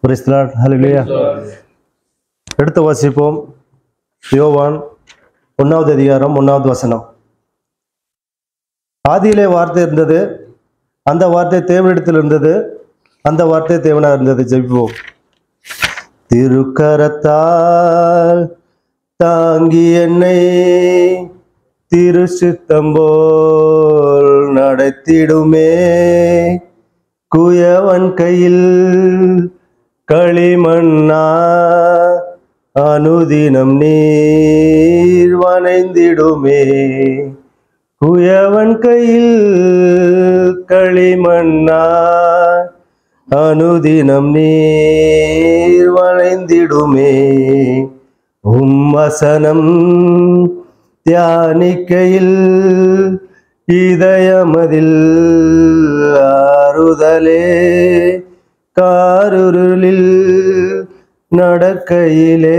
Praise the Lord. Hallelujah. எடுத்து வாசிப்போம். யோவான் 1வது அதிகாரம் 1வது வசனம். ஆதியிலே வார்த்தை இருந்தது, அந்த வார்த்தை தேவனிடத்தில் இருந்தது, அந்த வார்த்தை தேவனாக இருந்தது. ஜெபிப்போம். திருக்கரத்தால் தாங்கி என்னை திரு சித்தம்போல் நடத்திடுமே, குயவன் கையில் களிமண்ணா அனுதினம் நீர் வனைந்திடுமே, குயவன் கையில் களிமண்ணா அனுதினம் நீர் வனைந்திடுமே. வசனம் தியானிக்கையில் இதயமதில் ஆறுதலே, காருருளில் நடக்கையிலே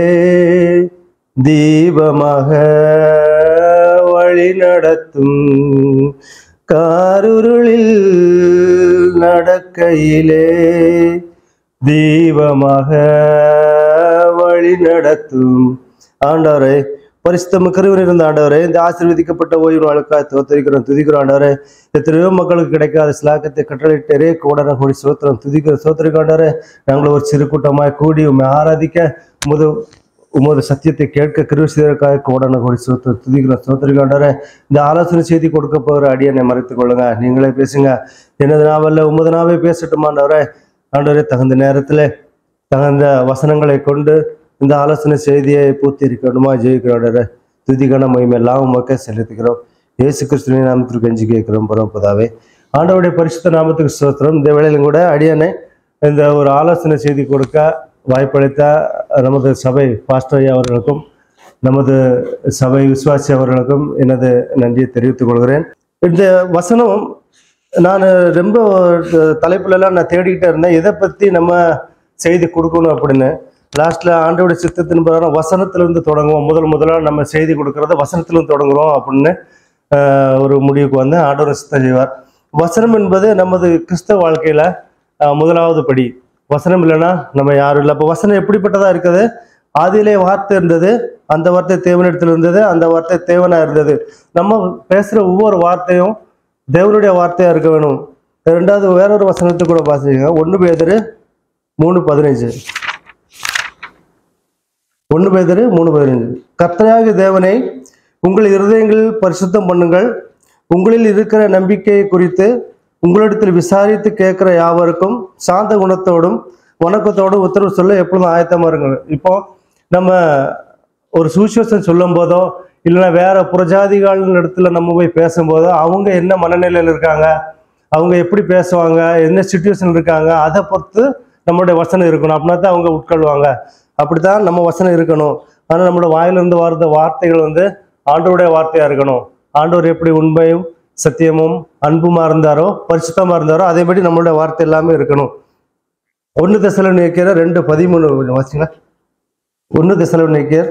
தீபமாக வழி நடத்தும், காருருளில் நடக்கையிலே தீபமாக வழி நடத்தும். ஆண்டவரே, பரிசுத்தம் கிருபை இருந்த ஆண்டவரே, இந்த ஆசீர்வதிக்கப்பட்ட ஓய்வு நாளுக்காக தோத்தரிக்கிறோம், துதிக்கிறோம். ஆண்டவரே, எத்தனையோ மக்களுக்கு கிடைக்காத சிலாக்கத்தை கட்டளையிட்டரே கோடனை கூடி சோத்திரம் துதிக்கிறோம், சோத்திரிக்க. ஆண்டவரே, நாங்கள் ஒரு சிறு கூட்டமாய் கூடி உண்மை ஆராதிக்க உமது சத்தியத்தை கேட்க கிருபை செய்வதற்காக கோடனை கூடி சோத்திரம் துதிக்கிறோம், சோத்திரிக்க. ஆண்டவரே, இந்த ஆலோசனை செய்தி கொடுக்க போகிற அடியனை மறைத்துக் கொள்ளுங்க, நீங்களே பேசுங்க. எனது நாவல்ல உமது நாவே பேசட்டுமா ஆண்டவரே. ஆண்டவரே, தகுந்த நேரத்தில் தகுந்த வசனங்களை கொண்டு இந்த ஆலோசனை செய்தியை பூர்த்தி இருக்கணுமா ஜெயிக்கிறோம். துதிக்கான மகிமையெல்லாம் உமக்கே செலுத்துகிறோம். இயேசு கிறிஸ்துவின் நாமத்திற்கு கெஞ்சி கேட்கிறோம் பரமபிதாவே. ஆண்டவருடைய பரிசுத்த நாமத்துக்கு ஸ்தோத்திரம். இந்த வேளையிலும் கூட அடியனை இந்த ஒரு ஆலோசனை செய்தி கொடுக்க வாய்ப்பளித்த நமது சபை பாஸ்டர் ஐயா அவர்களுக்கும் நமது சபை விசுவாசி அவர்களுக்கும் எனது நன்றியை தெரிவித்துக் கொள்கிறேன். இந்த வசனம் நான் ரொம்ப தலைப்புலலாம் நான் தேடிக்கிட்டே இருந்தேன், எதை பற்றி நம்ம செய்தி கொடுக்கணும் அப்படின்னு. லாஸ்ட்ல ஆண்டோடைய சித்தத்தின் பிரகாரம் வசனத்திலிருந்து தொடங்குவோம். முதலாக நம்ம செய்தி கொடுக்கறத வசனத்திலிருந்து தொடங்குறோம் அப்படின்னு ஒரு முடிவுக்கு வந்து ஆண்டோட சித்தம் செய்வார். வசனம் என்பது நமது கிறிஸ்தவ வாழ்க்கையில முதலாவது படி. வசனம் இல்லைன்னா நம்ம யாரும் இல்லை. அப்போ வசனம் எப்படிப்பட்டதா இருக்குது? ஆதியிலே வார்த்தை இருந்தது, அந்த வார்த்தை தேவனிடத்தில் இருந்தது, அந்த வார்த்தை தேவனா இருந்தது. நம்ம பேசுற ஒவ்வொரு வார்த்தையும் தேவனுடைய வார்த்தையா இருக்க வேணும். ரெண்டாவது வேறொரு வசனத்தை கூட வாசிங்க. 1 பேதுரு 3:15. 1 பேதுரு 3:15. கர்த்தராகிய தேவனை உங்கள் இருதயங்களில் பரிசுத்தம் பண்ணுங்கள், உங்களில் இருக்கிற நம்பிக்கையை குறித்து உங்களிடத்தில் விசாரித்து கேட்கிற யாவருக்கும் சாந்த குணத்தோடும் வணக்கத்தோடும் உத்தரவு சொல்ல எப்பொழுதும் ஆயத்தமா இருங்க. இப்போ நம்ம ஒரு சுவிசேஷம் சொல்லும் போதோ இல்லைன்னா வேற புறஜாதிகள் இடத்துல நம்ம போய் பேசும்போதோ அவங்க என்ன மனநிலையில் இருக்காங்க, அவங்க எப்படி பேசுவாங்க, என்ன சிச்சுவேஷன் இருக்காங்க, அதை பொறுத்து நம்மளுடைய வசனம் இருக்கணும். அப்படின்னா தான் அவங்க உட்கொள்வாங்க. அப்படித்தான் நம்ம வசனம் இருக்கணும். ஆனால் நம்மளோட வாயிலிருந்து வர்ற வார்த்தைகள் வந்து ஆண்டவருடைய வார்த்தையா இருக்கணும். ஆண்டவர் எப்படி உண்மையும் சத்தியமும் அன்புமா இருந்தாரோ பரிசுத்தமா இருந்தாரோ அதேபடி நம்மளுடைய வார்த்தை எல்லாமே இருக்கணும். 1 தெசலோனிக்கேயர் 2:13 வாசிங்க. 1 தெசலோனிக்கேயர்.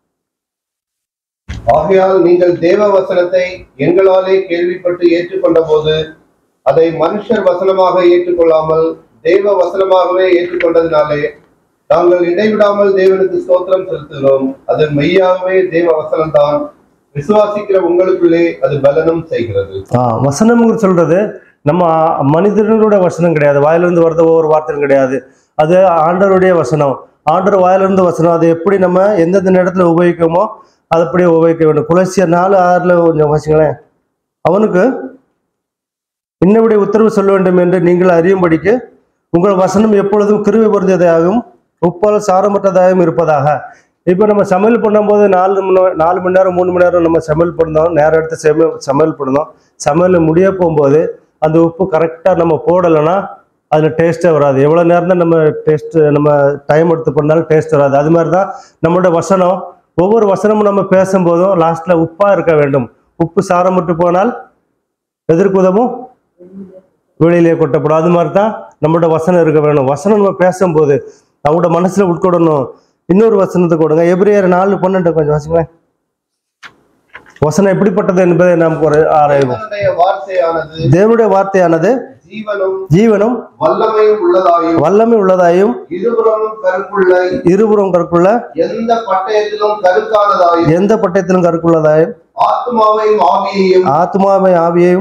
ஆகையால் நீங்கள் தேவ வசனத்தை எங்களாலே கேள்விப்பட்டு ஏற்றுக்கொண்ட போது அதை மனுஷர் வசனமாக ஏற்றுக்கொள்ளாமல் தேவ வசனமாகவே ஏற்றுக்கொண்டதினாலே நாங்கள் இடைவிடாமல் தேவனுக்கு ஸ்தோத்திரம் செலுத்துகிறோம். அது மெய்யாகவே தேவ வசனம் தான், விசுவாசிக்கிற உங்களுக்குள்ளே அது பலனும் செய்கிறது. வசனம் சொல்றது நம்ம மனிதர்களுடைய வசனம் கிடையாது, வாயிலிருந்து வர்றது ஒவ்வொரு வார்த்தையும் கிடையாது. அது ஆண்டவருடைய வசனம். ஆண்டவர் வாயிலிருந்து வசனம். அது எப்படி நம்ம எந்தெந்த நேரத்துல உபயோகிக்கோமோ அது அப்படியே உபயோகிக்க வேண்டும். கொலோசியர் 4:6 கொஞ்சம் வாசிங்களேன். அவனுக்கு இன்னபடி உத்தரவு சொல்ல வேண்டும் என்று நீங்கள் அறியும்படிக்கு உங்கள் வசனம் எப்பொழுதும் கிருபை பொருந்தியதாகவும் உப்பால் சாரமற்றதாகவும் இருப்பதாக. இப்போ நம்ம சமையல் பண்ணும்போது 4 மணி நேரம் 3 மணி நேரம் நம்ம சமையல் பண்ணோம், நேரம் எடுத்து சமையல் பண்ணோம். சமையல் முடிய போகும்போது அந்த உப்பு கரெக்டாக நம்ம போடலைன்னா அதில் டேஸ்ட்டே வராது. எவ்வளோ நேரம் தான் நம்ம டைம் எடுத்து பண்ணாலும் டேஸ்ட் வராது. அது மாதிரி தான் நம்மளோட வசனம். ஒவ்வொரு வசனமும் நம்ம பேசும்போதும் லாஸ்ட்டில் உப்பாக இருக்க வேண்டும். உப்பு சாரமற்று போனால் எதிர்க்குதவும் வெளியிலே கொட்டப்படும். அது மாதிரி தான் நம்மளோட வசனம் இருக்க வேணும். வசனம் நம்ம பேசும்போது அவங்களோட மனசுல உட்கொடணும். இன்னொரு வசனத்தை கொடுங்க. எபிரேயர் 4:12 கொஞ்சம் வாசிங்களேன். வசனம் எப்படிப்பட்டது என்பதை நாம் ஆராய்வோம். தேவனுடைய வார்த்தையானது ஜீவனும் வல்லமை உள்ளதாயும் இருபுறம் கருக்குள்ள எந்த பட்டயத்திலும் கருக்குள்ளதாயும் ஆத்மாவையும் ஆவியையும்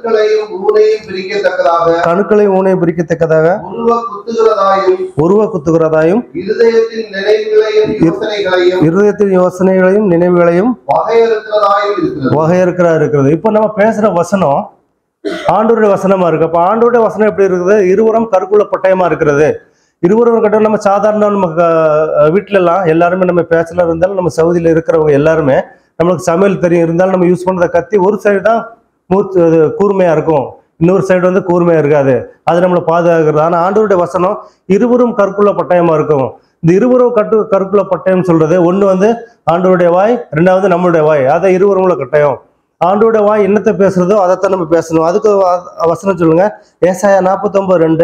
கணுக்களையும் ஊனையும் பிரிக்கத்தக்கதாக உருவ குத்துகிறதாயும் இருதயத்தின் யோசனைகளையும் நினைவுகளையும் வகையறுக்கிறதா இருக்கிறது. இப்ப நம்ம பேசுற வசனம் ஆண்டவருடைய வசனமா இருக்கு. அப்ப ஆண்டவருடைய வசனம் எப்படி இருக்குது? இருபுறம் கருக்குள்ள பட்டயமா இருக்கிறது. இருபுறம் கட்ட நம்ம சாதாரண நம்ம வீட்டுல எல்லாம் எல்லாருமே நம்ம பேச்சுலர் இருந்தாலும் நம்ம சவுதியில இருக்கிறவங்க எல்லாருமே நம்மளுக்கு சமையல் தெரியும் இருந்தாலும் நம்ம யூஸ் பண்றத கத்தி ஒரு சைடு தான் கூர்மையா இருக்கும், இன்னொரு சைடு வந்து கூர்மையா இருக்காது. அது நம்மளை பாதுகாக்கிறது. ஆனா ஆண்டவருடைய வசனம் இருவரும் கற்குள்ள பட்டயமா இருக்கும். இந்த இருவரும் கற்குள்ள பட்டயம் சொல்றது ஒண்ணு வந்து ஆண்டவருடைய வாய், ரெண்டாவது நம்மளுடைய வாய். அதை இருவரும்ல கட்டயம். ஆண்டவருடைய வாய் என்னத்தை பேசுறதோ அதைத்தான் நம்ம பேசணும். அதுக்கு வசனம் சொல்லுங்க. ஏசாயா 49:2.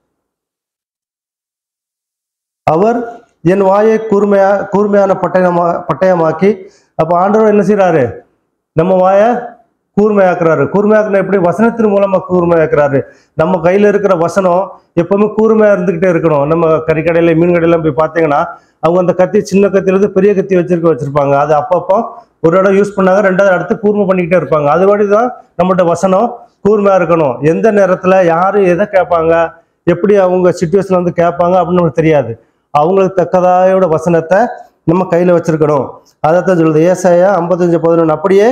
அவர் என் வாயை கூர்மையான பட்டயமாக்கி. அப்ப ஆண்டவர் என்ன செய்யறாரு? நம்ம வாயை கூர்மையாக்குறாரு. கூர்மையாக்குன எப்படி? வசனத்தின் மூலமா கூர்மையாக்குறாரு. நம்ம கையில இருக்கிற வசனம் எப்பவுமே கூர்மையா இருந்துகிட்டே இருக்கணும். நம்ம கறிக்கடையில மீன் கடையில போய் பார்த்தீங்கன்னா அவங்க அந்த கத்தி சின்ன கத்தில இருந்து பெரிய கத்தி வச்சிருப்பாங்க. அது அப்பப்போ ஒரு இடம் யூஸ் பண்ணாங்க, ரெண்டாவது அடுத்து கூர்மை பண்ணிக்கிட்டே இருப்பாங்க. அது மாதிரிதான் நம்மகிட்ட வசனம் கூர்மையா இருக்கணும். எந்த நேரத்துல யாரு எதை கேட்பாங்க, எப்படி அவங்க சிச்சுவேஷன்ல வந்து கேட்பாங்க அப்படின்னு நமக்கு தெரியாது. அவங்களுக்கு தக்கதாயோட வசனத்தை நம்ம கையில வச்சிருக்கணும். அதைத்தான் சொல்லுது ஏசாயா 55:11. அப்படியே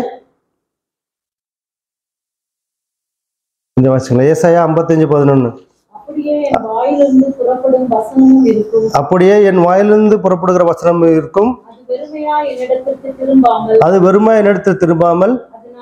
கொஞ்சம் வாசிங்களா. ஏசாயா 55:11. அப்படியே என் வாயிலிருந்து புறப்படுகிற வசனம் இருக்கும். அது வெறுமையா என்னிடத்தில் திரும்பாமல்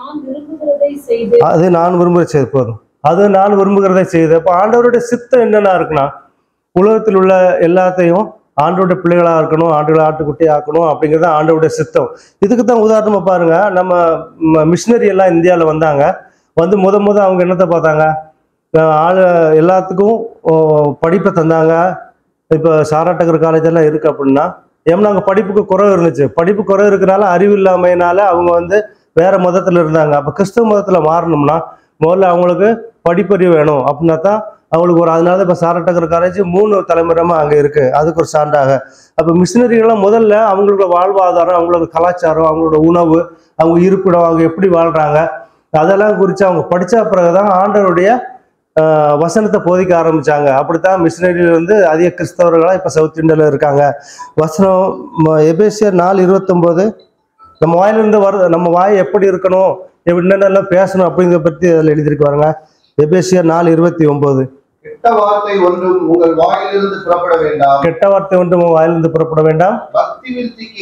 அது நான் விரும்புகிறதை செய்து போதும். அது நான் விரும்புகிறதை செய்து. அப்ப ஆண்டவருடைய சித்தம் என்னன்னா இருக்குன்னா, உலகத்தில் உள்ள எல்லாத்தையும் ஆண்டவருடைய பிள்ளைகளா இருக்கணும், ஆண்டுகளை ஆட்டுக்குட்டி ஆக்கணும் அப்படிங்கிறது ஆண்டவருடைய சித்தம். இதுக்கு தான் உதாரணமா பாருங்க, நம்ம மிஷினரி எல்லாம் இந்தியாவில் வந்தாங்க. வந்து முத அவங்க என்னத்தை பார்த்தாங்க? எல்லாத்துக்கும் படிப்பை தந்தாங்க. இப்போ சாராட்டகர் காலேஜ் எல்லாம் இருக்கு அப்படின்னா ஏன்னா அங்கே படிப்புக்கு குறைவு இருந்துச்சு. படிப்பு குறைவு இருக்கிறனால அறிவு இல்லாமையினால அவங்க வந்து வேற மதத்துல இருந்தாங்க. அப்போ கிறிஸ்தவ மதத்துல மாறணும்னா முதல்ல அவங்களுக்கு படிப்பறிவு வேணும். அப்படின்னா தான் அவங்களுக்கு ஒரு அதனால இப்போ சாராட்டகர் காலேஜ் 3 தலைமுறைமா அங்கே இருக்கு. அதுக்கு ஒரு சான்றாக. அப்போ மிஷினரிகள்லாம் முதல்ல அவங்களோட வாழ்வாதாரம், அவங்களோட கலாச்சாரம், அவங்களோட உணவு, அவங்க இருப்பிடம், அவங்க எப்படி வாழ்றாங்க அதெல்லாம் குறித்து அவங்க படித்த பிறகுதான் ஆண்டவருடைய வசனத்தை போதிக்க ஆரம்பிச்சாங்க. அப்படித்தான் மிஷினரியில இருந்து அதிக கிறிஸ்தவர்களா இப்ப சவுத் இந்தியால இருக்காங்க. வசனம் எபேசியர் 4:29. நம்ம வாயிலிருந்து நம்ம வாய் எப்படி இருக்கணும், என்னென்னலாம் பேசணும் அப்படிங்கிற பத்தி அதில் எழுதியிருக்கு பாருங்க. எபேசியர் 4:29. கெட்ட வார்த்தை ஒன்றும் உங்கள் வாயிலிருந்து புறப்பட வேண்டாம். கெட்ட வார்த்தை ஒன்றும் உங்கள் வாயிலிருந்து புறப்பட வேண்டாம். பக்தி விருத்திக்கு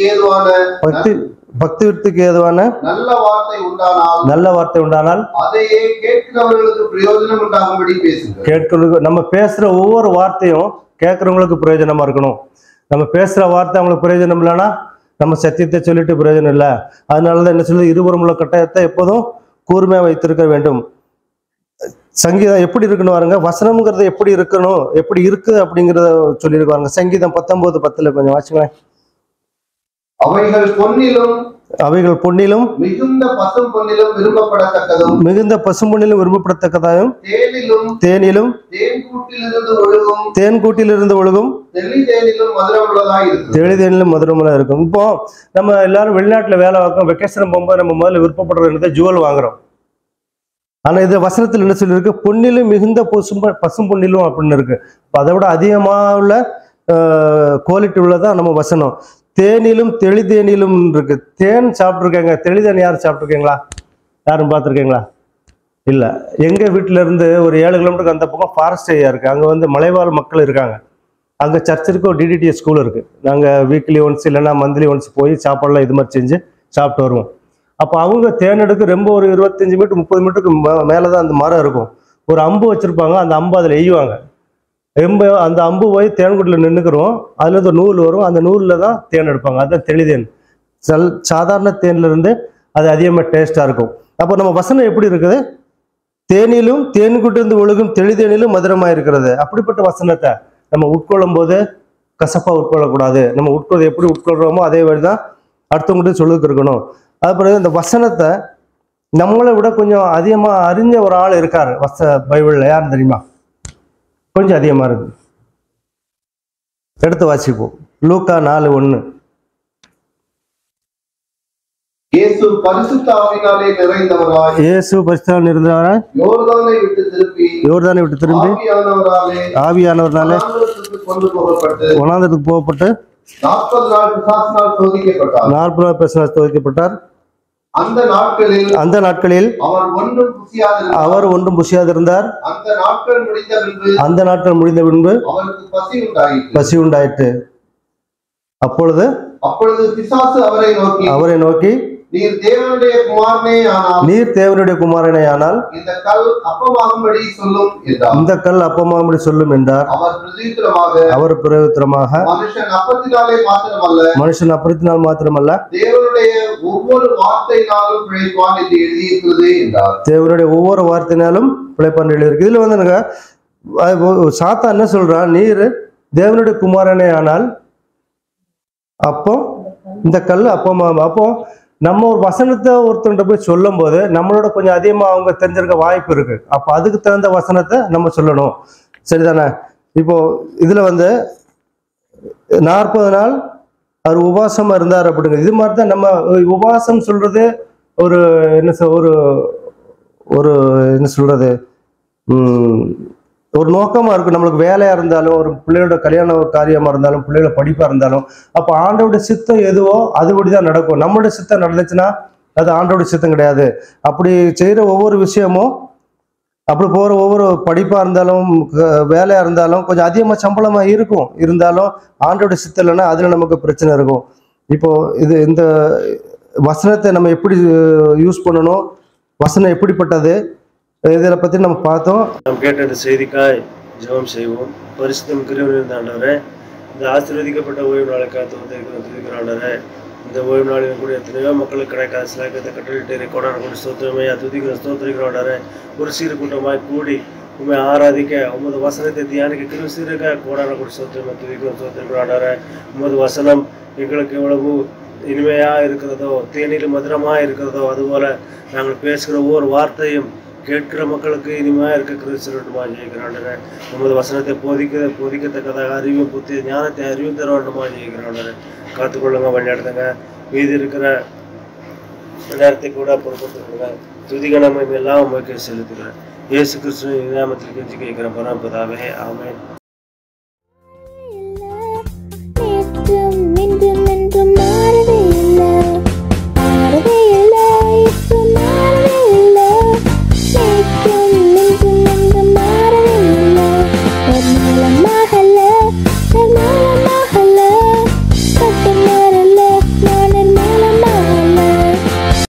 ஏதுவான நல்ல வார்த்தை உண்டானால் அதையே கேட்கிறவர்களுக்கு பிரயோஜனம் உண்டாகும்படி பேசுங்கள். கேட்கிறவங்களுக்கு நம்ம பேசுற ஒவ்வொரு வார்த்தையும் கேட்கறவங்களுக்கு பிரயோஜனமா இருக்கணும். நம்ம பேசுற வார்த்தை அவங்களுக்கு பிரயோஜனம் இல்லைன்னா நம்ம சத்தியத்தை சொல்லிட்டு பிரயோஜனம் இல்லை. அதனாலதான் என்ன சொல்லுது? இருபுறம் உள்ள கட்டாயத்தை எப்போதும் கூர்மையா வைத்திருக்க வேண்டும். சங்கீதம் எப்படி இருக்குன்னு பாருங்க. வசனம்ங்கிறது எப்படி இருக்கணும், எப்படி இருக்கு அப்படிங்கிறத சொல்லியிருக்காங்க. சங்கீதம் 19:10 கொஞ்சம் வாசிங்களேன். அவைகள் பொன்னிலும் மிகுந்த பசும்பொன்னிலும் விரும்பப்படத்தக்கதாயும் தேனிலும் தேன்கூட்டிலிருந்து ஒழுகும் தெளிதேனிலும் மதுரமுள்ள இருக்கும். இப்போ நம்ம எல்லாரும் வெளிநாட்டுல வேலை பார்க்கணும், வெக்கேஷன் போகும்போது நம்ம முதல்ல விருப்பப்படுறது ஜுவல் வாங்குறோம். ஆனா இது வசனத்தில் என்ன சொல்லியிருக்கு? பொன்னிலும் மிகுந்த பசும் பொன்னிலும் அப்படின்னு இருக்கு. அதை விட அதிகமாக உள்ள குவாலிட்டி உள்ளதான் நம்ம வசனம். தேனிலும் தெளிதேனிலும் இருக்கு. தேன் சாப்பிட்ருக்கேங்க, தெளிதேன் யாரும் சாப்பிட்ருக்கீங்களா? யாரும் பார்த்துருக்கீங்களா? இல்லை. எங்கள் வீட்டில இருந்து ஒரு 7 கிலோமீட்டருக்கு அந்த பக்கம் ஃபாரஸ்ட் ஏரியா இருக்கு. அங்கே வந்து மலைவாழ் மக்கள் இருக்காங்க. அங்கே சர்ச் இருக்கு, ஒரு டிடிடிஎஸ் ஸ்கூல் இருக்கு. நாங்கள் வீக்லி ஒன்ஸ் இல்லைன்னா மந்த்லி ஒன்ஸ் போய் சாப்பாடுலாம் இது மாதிரி செஞ்சு சாப்பிட்டு வருவோம். அப்போ அவங்க தேனெடுக்கு ரொம்ப ஒரு 25 மீட்டர் 30 மீட்டருக்கு மேலே தான் அந்த மரம் இருக்கும். ஒரு அம்பு வச்சிருப்பாங்க, அந்த அம்பு அதில் எய்யுவாங்க. அந்த அம்பு போய் தேன்கூட்டில் நின்றுக்கிறோம். அதுல இருந்து நூல் வரும், அந்த நூலில் தான் தேன் எடுப்பாங்க. அதுதான் தெளிதேன். சாதாரண தேன்ல இருந்து அது அதிகமாக டேஸ்டா இருக்கும். அப்போ நம்ம வசனம் எப்படி இருக்குது? தேனிலும் தேன்கூட்டிலிருந்து ஒழுகும் தெளிதேனிலும் மதுரமா இருக்கிறது. அப்படிப்பட்ட வசனத்தை நம்ம உட்கொள்ளும் போது கசப்பா உட்கொள்ளக்கூடாது. நம்ம எப்படி உட்கொள்றோமோ அதே வழிதான் அடுத்தவங்ககிட்ட சொல்லிட்டு இருக்கணும். அதுபோல இந்த வசனத்தை நம்மளை விட கொஞ்சம் அதிகமாக அறிஞ்ச ஒரு ஆள் இருக்காரு பைபிளில். யாருன்னு தெரியுமா? கொஞ்சம் அதிகமாக இருக்கு. எடுத்து வாசிப்போம். லூக்கா 4:1. இயேசு பரிசுத்த ஆவியினாலே நிறைந்தவராய் யோர்தானை விட்டு திரும்பி ஆவியானவராலே வனாந்தரத்துக்கு போகப்பட்டு 40 நாள் பிசாசினால் சோதிக்கப்பட்டார். அந்த நாட்களில் அவர் ஒன்றும் புசியாதிருந்தார். அந்த நாட்கள் முடிந்த பின்பு பசி உண்டாயிற்று. அப்பொழுது பிசாசு அவரை நோக்கி, நீர் தேவனுடைய குமாரனே ஆனால் இந்த கல் அப்பமாகும்படி சொல்லும் என்றார். அவர் பிரதியுத்தரமாக, மனுஷன் அப்பத்தினால் மாத்திரமல்ல தேவனுடைய ஒவ்வொரு வார்த்தையினாலும் பிழைப்பான் என்று எழுதியிருக்கிறது என்றார். தேவனுடைய ஒவ்வொரு வார்த்தையினாலும் பிழைப்பான் எழுதியிருக்கு. இதுல வந்து சாத்தான் என்ன சொல்றான்? நீர் தேவனுடைய குமாரனே ஆனால் அப்போ இந்த கல் அப்பமா. அப்போ நம்ம ஒரு வசனத்தை ஒருத்தர்கிட்ட போய் சொல்லும் போது நம்மளோட கொஞ்சம் அதிகமாக அவங்க தெரிஞ்சிருக்க வாய்ப்பு இருக்கு. அப்போ அதுக்கு தகுந்த வசனத்தை நம்ம சொல்லணும். சரிதானே? இப்போ இதுல வந்து 40 நாள் அவர் உபவாசமா இருந்தார் அப்படிங்கிறது. இது மாதிரி தான் நம்ம உபவாசம் சொல்றது ஒரு என்ன சொல்றது ஒரு நோக்கமா இருக்கும். நம்மளுக்கு வேலையா இருந்தாலும், ஒரு பிள்ளையோட கல்யாண காரியமா இருந்தாலும், பிள்ளையோட படிப்பா இருந்தாலும், அப்போ ஆண்டோட சித்தம் எதுவோ அதுபடிதான் நடக்கும். நம்மளோட சித்தம் நடந்துச்சுன்னா அது ஆண்டோட சித்தம் கிடையாது. அப்படி செய்யற ஒவ்வொரு விஷயமும், அப்படி போற ஒவ்வொரு படிப்பா இருந்தாலும் வேலையா இருந்தாலும் கொஞ்சம் அதிகமா சம்பளமா இருக்கும். இருந்தாலும் ஆண்டோட சித்தம் இல்லைன்னா அதுல நமக்கு பிரச்சனை இருக்கும். இப்போ இந்த வசனத்தை நம்ம எப்படி யூஸ் பண்ணணும், வசனம் எப்படிப்பட்டது, இதில் பற்றி நம்ம பார்த்தோம். நம்ம கேட்ட இந்த செய்திக்காய் ஜெபம் செய்வோம். பரிசுத்தம் கிருபையுள்ள ஆண்டவரே, இந்த ஆசீர்வதிக்கப்பட்ட ஓய்வு நாளுக்காக துதிக்கிறோம். இந்த ஓய்வு நாளில் கூட எத்தனையோ மக்களுக்கு கிடைக்காத சிலாக்கத்தை கட்டளிட்டு கொண்டாட கூட ஸ்தோத்திரமையா ஸ்தோத்திரிக்கிறோம். ஒரு சீர கூட்டமாய் கூடி உண்மை ஆராதிக்க உமது வசனத்தை தியானிக்க கிருபை சீருக்க கொண்டாட கூட ஸ்தோத்திரிக்கிறோம். உமது வசனம் எங்களுக்கு எவ்வளவு இனிமையா இருக்கிறதோ, தேனிலும் மதுரமா இருக்கிறதோ, அதுபோல நாங்கள் பேசுகிற ஒவ்வொரு வார்த்தையும் கேட்கிற மக்களுக்கு இனிமையா இருக்க கிறிஸ்துவமா ஜெயிக்கிறாண்டே. உமது வசனத்தை போதிக்கத்தக்கதாக அறிவும் புத்தி ஞானத்தை அறிவும் தரவாண்டமா ஜெயிக்கிறாண்டே. காத்துக்கொள்ளுங்க, வழிநடத்துங்க. மீதி இருக்கிற நேரத்தை கூட பொறுப்படுத்துங்க. துதிகணமை எல்லாம் உங்களுக்கு செலுத்துகிறேன். இயேசு கிறிஸ்துவின் நாமத்தில் கெஞ்சி கேட்கிற பரமபிதாவே, ஆமென்.